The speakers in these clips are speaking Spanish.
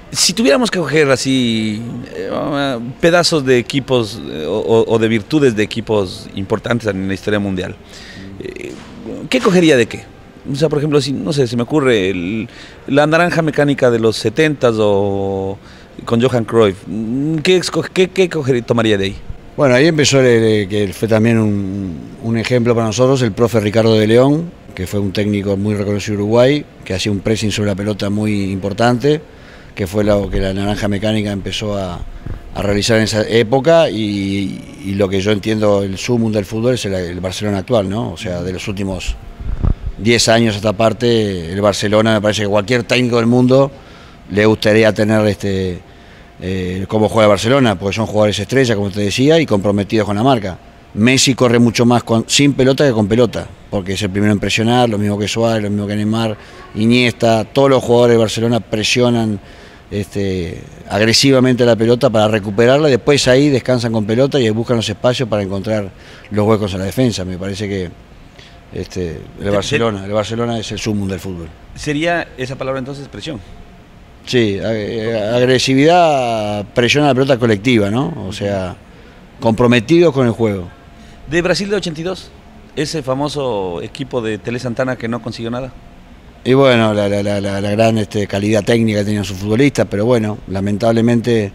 Si tuviéramos que coger así pedazos de equipos o de virtudes de equipos importantes en la historia mundial, ¿qué cogería de qué? O sea, por ejemplo, si, no sé, se me ocurre la naranja mecánica de los 70s o con Johan Cruyff. ¿Qué tomaría de ahí? Bueno, ahí empezó que fue también un ejemplo para nosotros, el profe Ricardo de León, que fue un técnico muy reconocido en Uruguay, que hacía un pressing sobre la pelota muy importante, que fue lo que la naranja mecánica empezó a realizar en esa época y lo que yo entiendo el sumum del fútbol es el Barcelona actual, ¿no? O sea, de los últimos 10 años a esta parte, el Barcelona me parece que cualquier técnico del mundo le gustaría tener cómo juega el Barcelona, porque son jugadores estrellas, como te decía, y comprometidos con la marca. Messi corre mucho más sin pelota que con pelota, porque es el primero en presionar, lo mismo que Suárez, lo mismo que Neymar, Iniesta, todos los jugadores de Barcelona presionan agresivamente la pelota para recuperarla, y después ahí descansan con pelota y buscan los espacios para encontrar los huecos en la defensa. Me parece que el Barcelona es el sumum del fútbol. ¿Sería esa palabra entonces presión? Sí, agresividad, presiona la pelota colectiva, ¿no? O sea, comprometidos con el juego. ¿De Brasil de 82? Ese famoso equipo de Tele Santana que no consiguió nada. Y bueno, la gran calidad técnica que tenían sus futbolistas, pero bueno, lamentablemente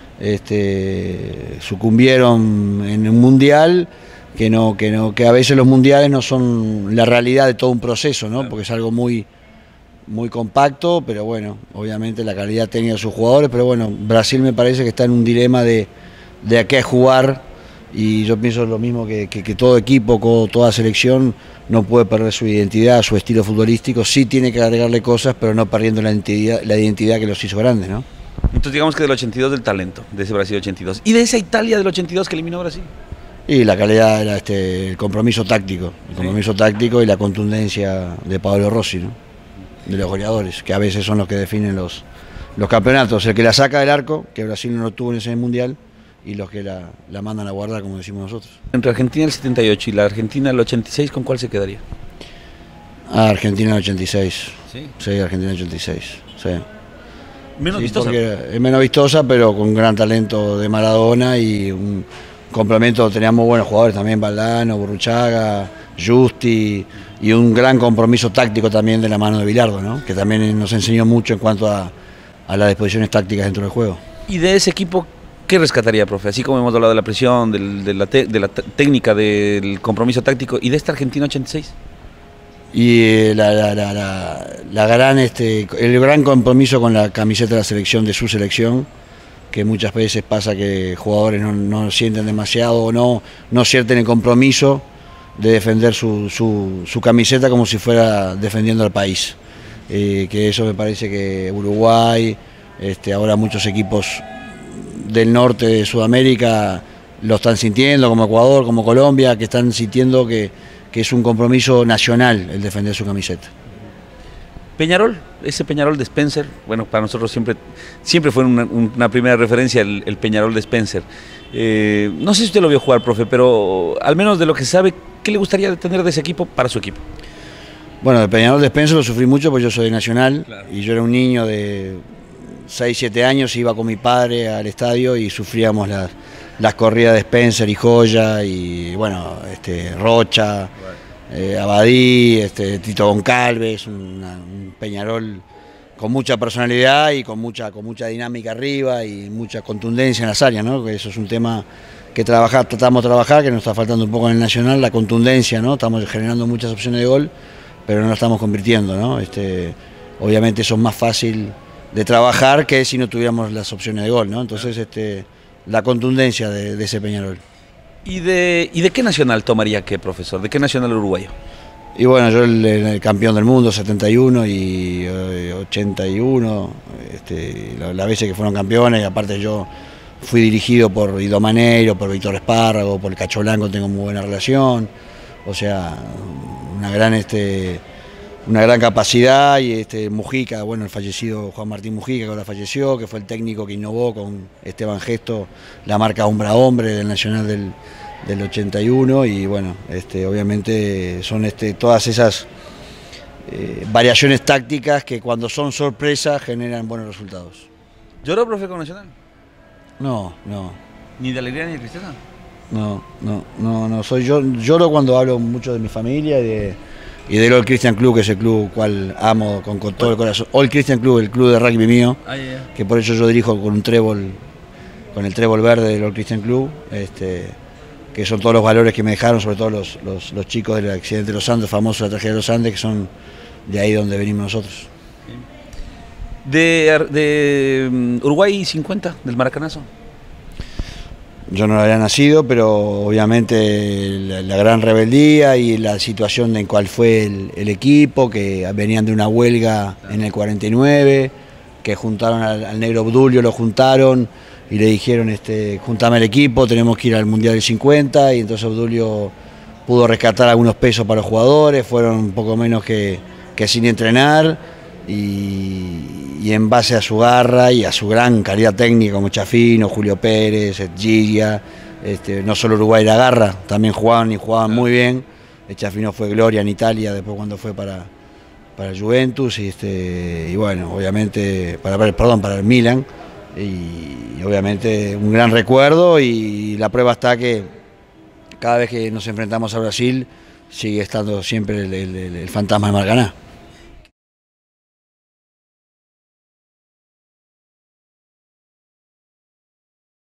sucumbieron en un mundial que a veces los mundiales no son la realidad de todo un proceso, ¿no? Porque es algo muy compacto, pero bueno, obviamente la calidad técnica de sus jugadores, pero bueno, Brasil me parece que está en un dilema de a qué jugar, y yo pienso lo mismo que todo equipo, toda selección no puede perder su identidad, su estilo futbolístico, sí tiene que agregarle cosas, pero no perdiendo la identidad que los hizo grandes, ¿no? Entonces digamos que del 82 del talento, de ese Brasil 82, y de esa Italia del 82 que eliminó a Brasil. Y la calidad era el compromiso táctico, táctico y la contundencia de Paolo Rossi, ¿no? De los goleadores, que a veces son los que definen los campeonatos, el que la saca del arco, que Brasil no lo tuvo en ese mundial, y los que la mandan a guardar, como decimos nosotros. Entre Argentina del 78 y la Argentina del 86, ¿con cuál se quedaría? Argentina del 86. ¿Sí? Sí, Argentina del 86. Sí. Menos vistosa. Es menos vistosa, pero con gran talento de Maradona y un complemento. Teníamos buenos jugadores también, Valdano, Burruchaga, Justi, y un gran compromiso táctico también de la mano de Bilardo, ¿no? Que también nos enseñó mucho en cuanto a las disposiciones tácticas dentro del juego. ¿Y de ese equipo qué rescataría, profe? Así como hemos hablado de la presión, de la técnica, del compromiso táctico, ¿y de esta Argentina 86? Y el gran compromiso con la camiseta de la selección, de su selección, que muchas veces pasa que jugadores no sienten demasiado o no sienten el compromiso de defender su camiseta como si fuera defendiendo al país. Que eso me parece que Uruguay, ahora muchos equipos del norte de Sudamérica lo están sintiendo, como Ecuador, como Colombia, que están sintiendo que es un compromiso nacional el defender su camiseta. Peñarol, ese Peñarol de Spencer, bueno, para nosotros siempre fue una primera referencia el Peñarol de Spencer. No sé si usted lo vio jugar, profe, pero al menos de lo que sabe, ¿qué le gustaría tener de ese equipo para su equipo? Bueno, el Peñarol de Spencer lo sufrí mucho porque yo soy de Nacional, claro. Y yo era un niño de 6, 7 años, iba con mi padre al estadio y sufríamos las corridas de Spencer y Joya y bueno, Rocha, Abadí, Tito Goncalves, un Peñarol con mucha personalidad y con mucha dinámica arriba y mucha contundencia en las áreas, ¿no? Que eso es un tema que tratamos de trabajar, que nos está faltando un poco en el Nacional, la contundencia, ¿no? Estamos generando muchas opciones de gol, pero no la estamos convirtiendo, ¿no? Obviamente eso es más fácil de trabajar que si no tuviéramos las opciones de gol, ¿no? Entonces la contundencia de ese Peñarol. ¿Y de qué nacional tomaría qué, profesor? ¿De qué nacional uruguayo? Y bueno, yo el campeón del mundo, 71 y 81, las veces que fueron campeones, y aparte yo fui dirigido por Ido Maneiro, por Víctor Espárrago, por el Cacho Blanco, tengo muy buena relación, o sea, una gran capacidad, y Mujica, bueno, el fallecido Juan Martín Mujica, que ahora falleció, que fue el técnico que innovó con Esteban Gesto la marca hombre a hombre del Nacional del 81, y bueno, obviamente son todas esas variaciones tácticas que cuando son sorpresas generan buenos resultados. ¿Lloró, profe, con Nacional? No. ¿Ni de alegría ni de tristeza? No, yo lloro cuando hablo mucho de mi familia y del All Christian Club, que es el club cual amo con todo el corazón. All Christian Club, el club de rugby mío, que por eso yo dirijo con un trébol, con el trébol verde del All Christian Club, que son todos los valores que me dejaron, sobre todo los chicos del accidente de los Andes, famoso la tragedia de los Andes, que son de ahí donde venimos nosotros. De Uruguay 50, del Maracanazo. Yo no había nacido, pero obviamente la gran rebeldía y la situación en cual fue el equipo, que venían de una huelga en el 49, que juntaron al negro Obdulio, lo juntaron y le dijeron, juntame el equipo, tenemos que ir al Mundial del 50, y entonces Obdulio pudo rescatar algunos pesos para los jugadores, fueron un poco menos que sin entrenar, y en base a su garra y a su gran calidad técnica como Chafino, Julio Pérez, Gigia, no solo Uruguay la garra, también jugaban muy bien. Chafino fue gloria en Italia después cuando fue para el Juventus y bueno, obviamente para el Milan, y obviamente un gran recuerdo, y la prueba está que cada vez que nos enfrentamos a Brasil sigue estando siempre el fantasma de Maracaná.